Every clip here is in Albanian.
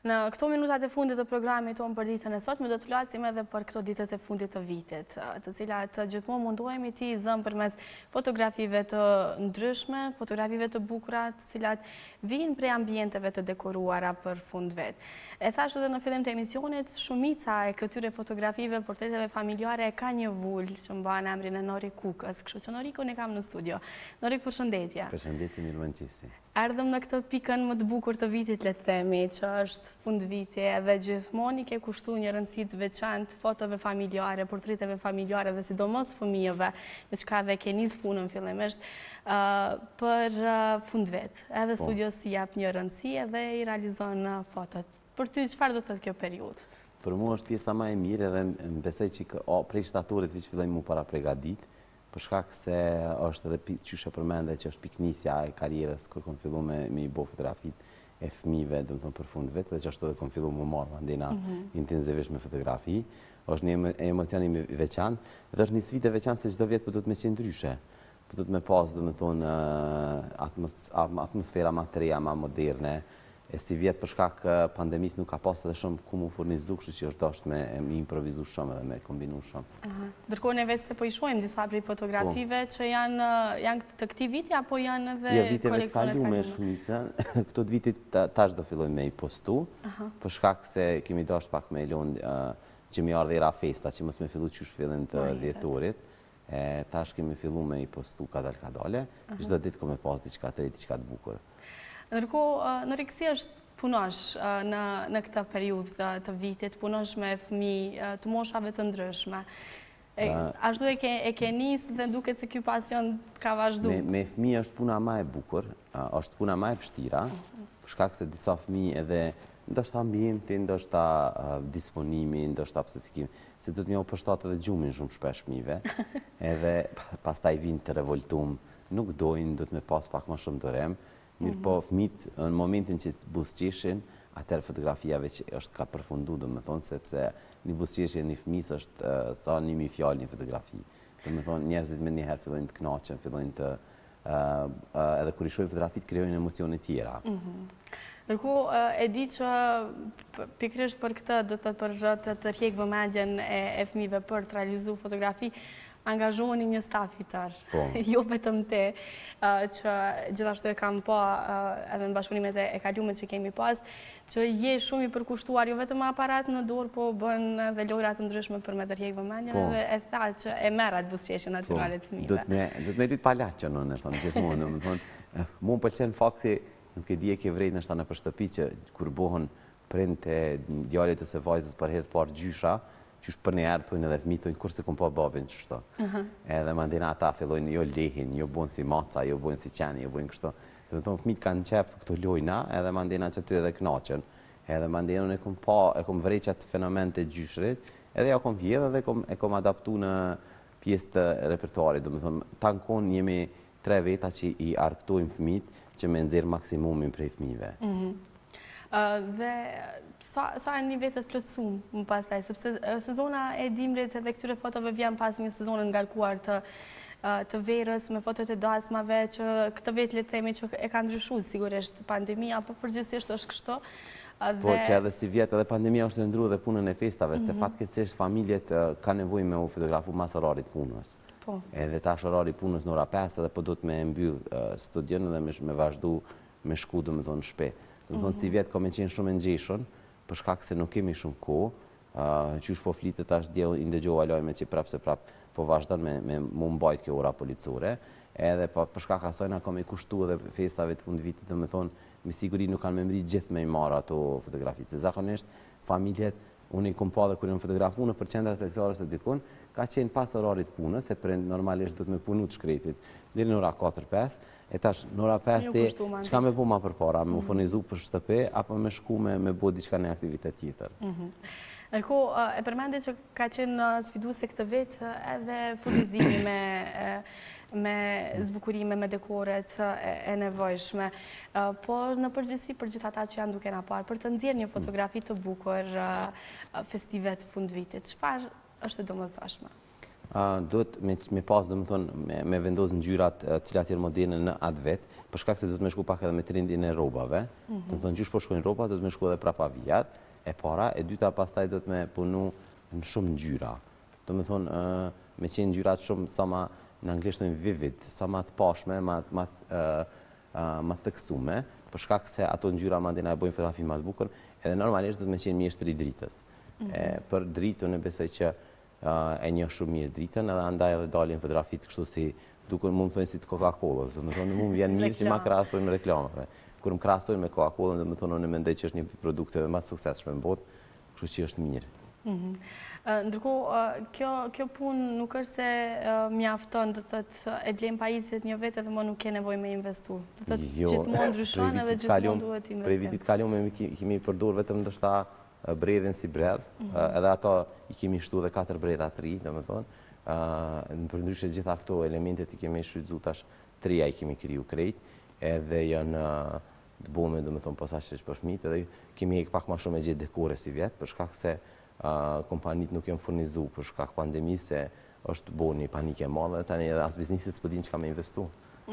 Në këto minutat e fundit të programit tonë për ditën e sotme, do të flasim edhe për këto ditët e fundit të vitit, të cilat gjithmonë mundohemi t'i zëmë përmes fotografive të ndryshme, fotografive të bukura, të cilat vijnë prej ambienteve të dekoruara për fund vet. E thashë edhe në fillim të emisionit, shumica e këtyre fotografive, portreteve familjare ka një vull që mban emrin e Nori Kukës, kështu që Norikun e kam në studio. Norik, përshëndetje. Përshëndetje, mirëmëngjesi. Erdhëm në këtë pikën më të bukur të vitit, le të themi, që është fund vitje dhe gjithmonë i ke kushtuar një rëndësi të veçantë fotove familjare, portreteve familjare dhe sidomos fëmijëve, me çka dhe ke nis punën fillimisht për fund vit. Edhe studios i jap një rëndësi dhe i realizon fotot. Për ty çfarë do të thotë kjo periudhë? Për mua është pjesa më e mirë edhe më besoj që prej shtatorit që fillojmë para përgatit, për shkak se është edhe qyshe përmende që është piknisja e karierës kër kom fillu me i bo fotografit e fëmive, dhe më thonë për fund vetë, dhe që është edhe kom fillu më marë, mandena intensivisht me fotografi, është një emocioni veçan, dhe është një sfide veçan se çdo vjetë për do të me qenë ndryshe, për do të me pas, dhe më thonë, atmosfera ma të reja, ma moderne, e si vjetë për shkak pandemisë nuk ka pas edhe shumë ku mu furnizu, kështu që është dashtë me improvizu shumë edhe me kombinu shumë. Ndërkohë ne vetë se po i shohim disa prej fotografive që janë të këtij viti apo janë edhe koleksionet kalume shumica. Këto të vitit tash do filloj me i postu, për shkak se kemi dashtë pak me ilon që mi ardhe era festa, që mos me fillu qysh fillim të dhjetorit. Tash kemi fillu me i postu kadale, çdo ditë ko me pas diçka të re, diçka të bukur. Ndërkohë, Norik, si është punosh në këtë periudhë të vitit, punosh me fëmijë të moshave të ndryshme? Ashtu e ke nisë dhe duket se ky pasion ka vazhdu? Me fëmijë është puna ma e bukur, është puna ma e vështira, për shkak se disa fëmijë edhe ndoshta ambienti, ndoshta disponimi, ndoshta pse se do të më u përshtatet edhe gjumin shumë shpesh fëmijëve, edhe pastaj vinë të revoltum, nuk dojnë, do të me pas pak më shumë dorem. Mirë po fëmit, në momentin që busqeshin, atër fotografia veç është ka përfundu, do me thonë, sepse një busqeshje një fëmis është sa 1000 fjallë një fotografi. Do me thonë, njerëzit me njëherë fillojnë të knaqen, fillojnë të... edhe kur i shojnë fotografit, krijojnë emocione tjera. Ndërkohë, e di që pikërisht për këtë, do të për të rjekë vëmendjen e fëmijëve për të realizu fotografi, angazhoni një staf i tërë, jo vetëm te, që gjithashtu e kam pa edhe në bashkëpunimet e kalume që kemi pas, që je shumë i përkushtuar, jo vetëm aparat në dorë, po bën dhe lojrat të ndryshme për me të rjekë vëmendjen, dhe e tha që e merrat buzëqeshjen natyrale të fëmijëve. Do të me rritë palaqë, në thonë, gjithmonë, mu më pëlqen fakti, nuk e di e ke vrejt nështë në për shtëpi që kur bohën prind të djallit ose vajzës për herë të parë gjysha, qysh për një erë thujnë edhe fëmijë thujnë kurse kom pa babin qështo. Edhe mandina ata fillojnë jo lehin, jo bojnë si maca, jo bojnë si qeni, jo bojnë kështo. Dhe me thonë fëmijët kanë qef këto lojna, edhe mandina që ty edhe knaqen. Edhe mandina unë e kom vreqat fenomen të gjyshrit, edhe ja kom vjedhe dhe e kom adaptu në pjesë të repertuarit. Dhe me thonë, tankon jemi 3 veta që i arktojmë fëmijët që me nëzirë maksimumin prej fëmijëve. Dhe sa e një vetët plëtsum më pasaj, sepse sezona e dimrit edhe këtyre fotove vjen pas një sezonë ngarkuar të verës me fotot e dasmave që këtë vetë le themi që e ka ndryshu sigurisht pandemia, po përgjithsisht është kështu. Po që edhe si vjetë edhe pandemia është ndru dhe punën e festave, se fatkeqësisht familjet ka nevojë me u fotografu mas orarit punës. Edhe tash orari punës në ora 5 edhe po do të me mbyll studion edhe me vazhdu me shku dhe me thonë shpet. Dhe me thonë si vjetë ka me qenë shumë ngjeshën, për shkak se nuk kemi shumë kohë, qysh po flitet tash djel i ndëgjova lajme që prap se prap po vazhdon me mu mbajt kjo ora policore, edhe për shkak asaj na ka me kushtu edhe festave të fund vitit, dhe me thonë, me siguri nuk kanë me mri gjithë me i marë ato fotografi, se zakonisht familjet, unë i kom pa dhe kur jënë fotografu në për qendrat e këtarës e dikun, ka qenë pas orarit punës, se prind normalisht do të me punu të shkretit, dhe në ora 4-5, e tash në ora 5 ti, qka me bu ma për para, me u furnizu për shtëpe, apo me shku me bo diçka në aktivitet tjetër. Nërko, e përmendi që ka qenë sfiduse këtë vetë edhe furnizimi me zbukurime, me dekoret e nevojshme, por në përgjithësi për gjithë ata që janë duke na parë, për të nxjerrë një fotografi të bukur festive të fund vitit, çfarë është e domosdoshme? Duhet me pas, dhe më thonë, me vendosë ngjyrat cilat janë moderne në atë vetë, për shkak se duhet me shku pak edhe me trendin e robave. Dhe më thonë, gjysh po shkojnë roba, duhet me shku edhe prapa vijat, e para, e dyta pastaj duhet me punu në shumë ngjyra. Dhe më thonë, me qenë ngjyrat shumë, sa ma në anglisht në vivid, sa ma të pashme, ma theksume, për shkak se ato ngjyra mandena e bojnë fotografi ma të bukur, edhe normalisht duhet me qenë mjeshtri dritës. Për dritën e besoj që e një shumë mirë dritën, edhe andaj edhe dalin fotografit kështu si duke mu më thonë si të Coca-Colës, dhe më thonë mu më vjen mirë që ma krasojnë me reklamave. Kur më krasojnë me Coca-Colën, dhe më thonë në mendoj që është një produkteve ma suksesshme në botë, kështu që është mirë. Ndërkohë, kjo punë nuk është se mjafton, do të thotë e blejmë pajisjet një vetë edhe më nuk ke nevojë me investu. Do të thotë gjithmonë ndryshon edhe gjithmonë duhet investim. Prej vitit kaluam kemi përdorur vetëm ndoshta bredhin si bredh, edhe ato i kemi shtu dhe 4 bredha 3, dhe më thonë, në përndryshe gjitha këto elementet i kemi shrytzu tash 3 i kemi kriju krejt, edhe janë të bome, dhe më thonë, posaçërisht për fëmijët, edhe kemi hek pak ma shumë e gjithë dekore si vjetë, për shkak se kompanit nuk janë furnizu për shkak pandemisë, se është bo një panike e madhe, tani edhe as biznisit s'po din çka me investu.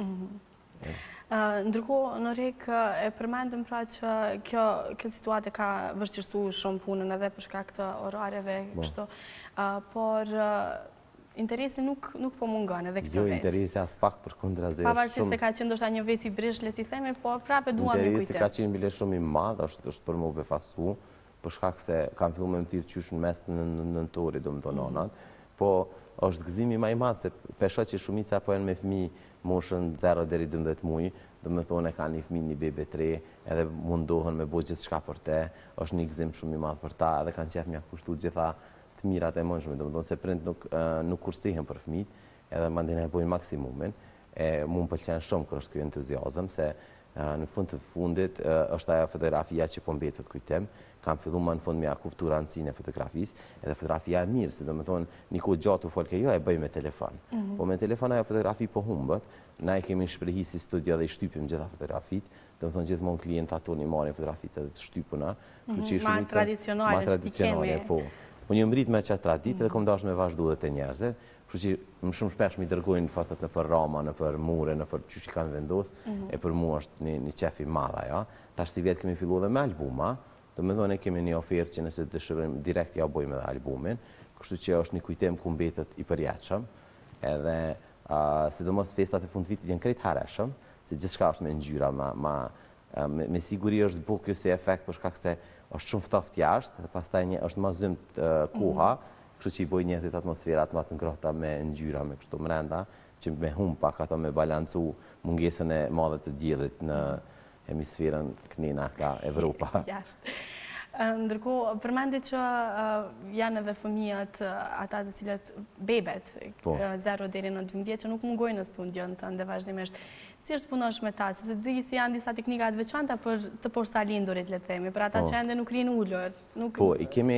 Ndërkohë, Norek, e përmendëm pra që kjo situatë ka vështirësu shumë punën edhe për shkak të orareve, kështu, por interesi nuk po mungon edhe këtë vetë. Jo, interesi as pak për kundra zë. Pavarësisht se ka qenë ndoshta një vit i brish, le t'i themi, po prapë duam me kujtë. Interesi ka qenë bile shumë i madh, është për më befasu, për shkak se kam fillu me më thirë qysh në mes në nëntori, do më thonë onat, po është gëzimi ma i madh, se pesha që shumica po janë me fëmijë moshën 0 deri 12 muaj, do më thonë e ka një fëmijë, një bebe 3, edhe mundohen me bo gjithë shka për te, është një gëzim shumë i madh për ta, edhe kanë qef mja kushtu gjitha të mirat e mëndshme, do më thonë se prind nuk kursihen për fëmijët, edhe mandina e bojnë maksimumin, mu më pëlqen shumë kër është kjo entuziazëm, se në fund të fundit është ajo fotografia që po mbetet kujtem, kam fillu ma në fund me a kuptu rëndësinë e fotografisë, edhe fotografia e mirë, se do me thonë, një kohë gjatë u folke, jo e bëj me telefon. Po me telefon ajo fotografi po humbët, na e kemi shprehi si studio dhe i shtypim gjitha fotografit, do me thonë gjithmonë klientat tonë i marrin fotografit edhe të shtypuna. Ma tradicionale, që ti kemi. Po. Unë jë mbrit me qatë tradit edhe kom dash me vazhdu dhe të njerëzve, kështu që më shumë shpesh mi dërgojnë fotot në për rama, në për mure, në për që i kanë vendos, e për mu është një qef i madha, ja. Tash si vjetë kemi fillu dhe me albuma, do me thonë e kemi një ofertë që nëse dëshirojmë direkt ja bojmë edhe albumin, kështu që është një kujtem ku mbetet i përjetshëm, edhe sidomos festat e fund vitit janë krejt hareshëm, se gjithçka është me ngjyra, me siguri është bu kjo si efekt për shkak se është shumë ftoft jashtë, dhe pastaj është ma zymt koha, kështu që i boj njerëzit atmosferat ma të ngrohta me ngjyra, me kështu mrenda, që me humb pak ato me balancu mungesën e madhe të diellit në hemisferën kënina ka Evropa. Ndërkohë, përmendit që janë edhe fëmijët ata të cilët bebet, 0 deri në 12, që nuk mungojnë në studion të ndë vazhdimisht. Si është punosh me ta, sepse di si janë disa teknikat veçanta për të porsalindurit, le themi, për ata që ende nuk rinë ullur, nuk i kemi,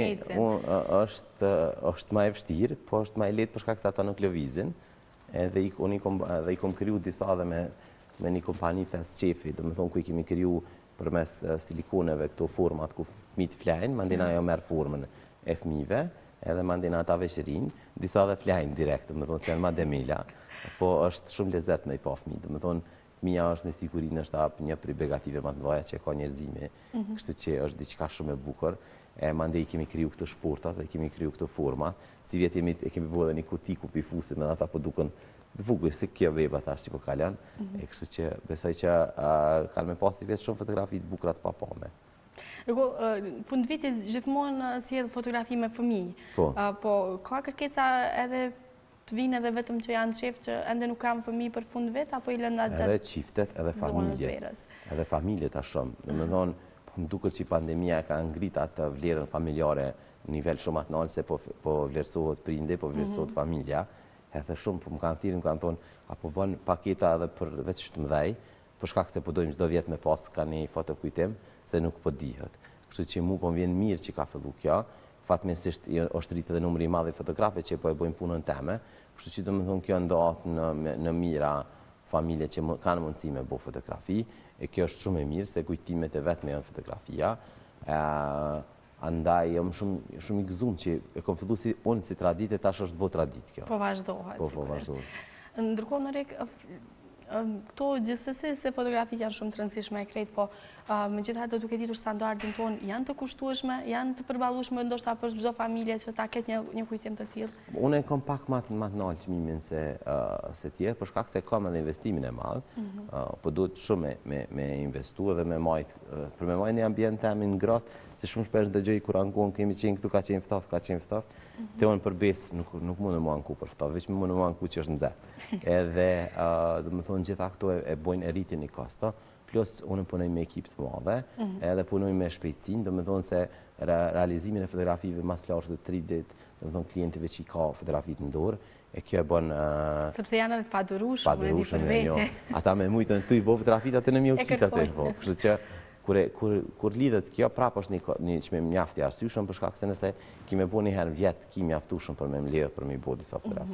është ma e vështirë, po është ma e letë për shkak se ata nuk lëvizin, dhe i kom kriju disa dhe me një kompani Fast Chefi, do me thonë ku i kemi kriju për mes silikoneve këto format ku fëmijët flajnë, mandina jo merë formën e fëmijëve, edhe mandina ata veçërin, disa dhe flajnë direkt, do me thonë se janë ma demila, po është shumë lezet me i pa fëmijë, do me thonë fëmija është me sigurin është një prej begative ma të mdoja që ka njerëzime, kështu që është diqka shumë e bukur, mande i kemi kriju këto shportat, e kemi kriju këto format, si vjetë e kemi bërë dhe një kuti ku pifusim edhe ata po duken të vugër, si kjo veba tash që po kalan, kështu që besoj që kanë me pasi vjetë shumë fotografi të bukrat pa pame. Fund vitit gjithmonë si edhe fotografi me fëmijë, po ka kërkeca edhe të vinë edhe vetëm që janë qef që ende nuk kam fëmijë për fund vit, apo i lënda gjatë edhe qiftet, edhe familje, edhe familje ta shumë. Dhe me thonë, më duket që pandemia ka ngrit atë vlerën familjare në nivel shumë atë nalë, se po vlerësohet prinde, po vlerësohet familja, edhe shumë po më kanë thirrë, më kanë thonë, apo bën paketa edhe për vetë 17, për shkak se po dojmë çdo vjet me pas ka një fotokujtim, se nuk po dihet. Kështu që mu po më vjen mirë që ka fillu kjo, fatmirësisht është rritë edhe numri i madh i fotografëve që po e bëjnë punën teme, kështu që domethënë kjo ndohet në mira familje që kanë mundësi me bëj fotografi, e kjo është shumë e mirë se kujtimet e vetme janë fotografia. Andaj, jam shumë i gëzuar që e kom fillu si unë si traditë, tash është bo traditë kjo. Po vazhdohet. Po vazhdohet. Ndërkohë, Norik, këto gjithsesi se fotografitë janë shumë të rëndësishme e krejt, po megjithatë duke ditur standardin tonë janë të kushtueshme, janë të përballueshme ndoshta për çdo familje që ta ketë një kujtim të tillë. Unë e kam pak më të lartë çmimin se tjerë, për shkak se kam edhe investimin e madh, po duhet shumë me investu edhe me majtë një ambient temin ngrohtë, se shumë shpesh dëgjoj kur ankuan kemi qenë këtu ka qenë ftaf. Te unë për besë nuk mund të më anku për ftaf, veç mund të më anku që është nxehtë. Edhe do të thonë gjitha këto e bojnë e rritin i kosto, plus unë punoj me ekip të madhe, edhe punoj me shpejtësinë, do të thonë se realizimin e fotografive mas lartë të 3 ditë, do të thonë klientive që i ka fotografitë në dorë, e kjo e bën sepse janë edhe të padurueshme për vete. Ata me mujtën tu i bë fotografitë atë në mjë ucit atë, kështu që kur lidhet kjo, prapë është një çmim mjaft i arsyeshëm për shkak se nëse kime bo një herë vjetë, ki mjaftueshëm për me mbledh për me bo disa fotografi.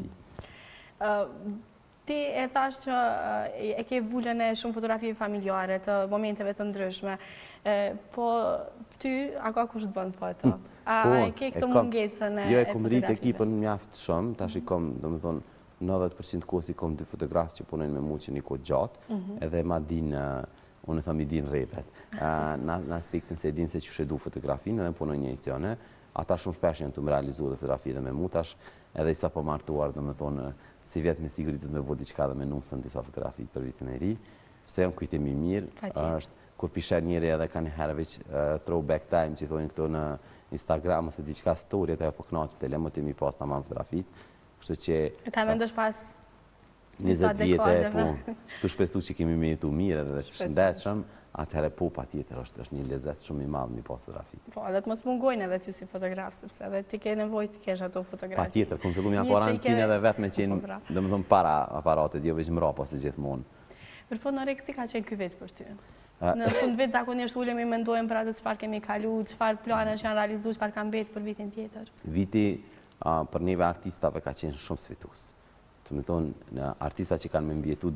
Ti e thash që e ke vullën e shumë fotografive familjare të momenteve të ndryshme, po ty, a ka kush të bën foto? A ke këtë mungesën e jo, e kom rrit ekipën mjaft shumë, tash i kom, do më thonë, 90% kohës i kom 2 fotografë që punojnë me mu që një kohë gjatë, edhe ma din unë thëmë i din repet. Në aspektin se din se që shedu fotografinë edhe punoj një edicione, ata shumë shpesh janë të më realizu dhe fotografi dhe me mutash, edhe isa po martuar dhe me thonë, si vjetë me sigurit të me bo diqka dhe me nusën disa fotografi për vitin e ri, se jam kujtimi mirë, është kur pisher njëri edhe ka një herë veç throwback time që thonë këto në Instagram ose diqka story, edhe po knaqët e lemët e mi pas të manë fotografit, kështu që... E ta mendosh pas 20 vjetë, po, të shpesu që kemi me jetu mirë edhe të shëndetshëm, atëherë po pa tjetër është një lezet shumë i madhë mi pas fotografi. Po, edhe të mos mungojnë edhe ty si fotograf, sepse edhe ti ke nevojë të kesh ato fotografi. Pa tjetër, kom fillu mja parancinë edhe vetë me qenë, dhe më thëmë para aparatet, jo veç mra pas e gjithmonë. Për fond, Norik, si ka qenë ky vit për ty? Në fund vit zakonisht ulemi mendojmë për atë çfarë kemi kalu, çfarë plane që janë realizuar, çfarë ka mbetur për vitin tjetër. Viti për neve artistave ka qenë shumë sfitus. Të me thonë, artista që kanë me mbjetu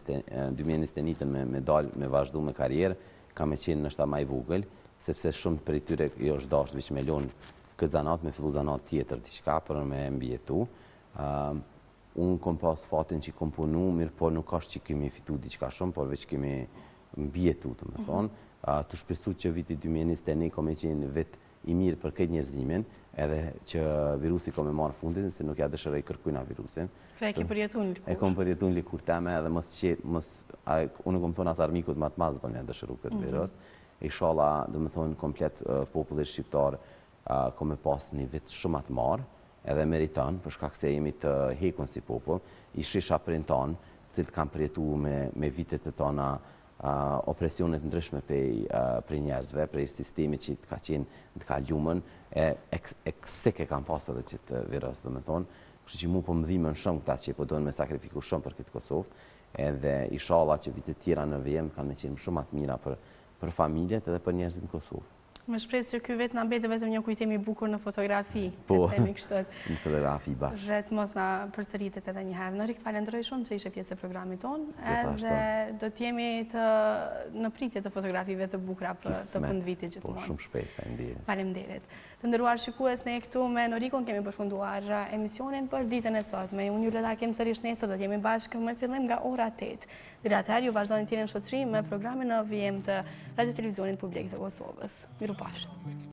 2021 me dalë, me vazhdu me karierë, ka me qenë nështë ta maj vogël, sepse shumë për i tyre jo është dashtë veç me lonë këtë zanat, me fillu zanat tjetër diqka për me mbjetu. Unë kom pas fatin që kom punu, mirë po nuk është që kemi fitu diqka shumë, por veç kemi mbjetu, të me thonë. Të shpesu që viti 2021 kom e qenë vit i mirë për këtë njerëzimin, edhe që virusi kom e marë fundin, se nuk ja dëshëroj kërkujna virusin. Se e ki përjetu në likur. E kom përjetu në likur teme, edhe unë kom thonë as armikut ma të mazë për me dëshëru këtë virus. E shala, dhe me thonë, komplet popullit shqiptar kom e pas një vit shumë atë marë, edhe meriton, për shkak se jemi të hekun si popull, i shisha për në tonë, cilët kam përjetu me vitet e tona opresionet ndryshme për njerëzve, për sistemi që të ka qenë të ka ljumën, e kësike kam pas edhe që të virus, dhe me thonë, kështë që mu po më dhimën shumë këta që po dojnë me sakrifiku shumë për këtë Kosovë, edhe i shala që vitet tjera në VM kanë me qenë shumë atë mira për familjet edhe për njerëzit në Kosovë. Më shpresë që ky vetë na mbete vetëm një kujtim i bukur në fotografi. Po, në fotografi bashkë. Dhe të mos na përsëritet edhe një herë. Norik, të falenderoj shumë që ishe pjesë e programit tonë, edhe do t'jemi në pritje të fotografive të bukura për të fundvitit gjithmonë. Po, shumë shpejt, faleminderit. Faleminderit. Të nderuar shikues, ne këtu me Norikon kemi përfunduar emisionin për ditën e sotme. Unë ju le takim sërish nesër, do t'jemi bashkë me fillim nga ora 8. Deri atëherë ju vazhdoni të jeni në shoqëri me programin në VM të Radio Televizionit Publik të Kosovës. Mirupafshim.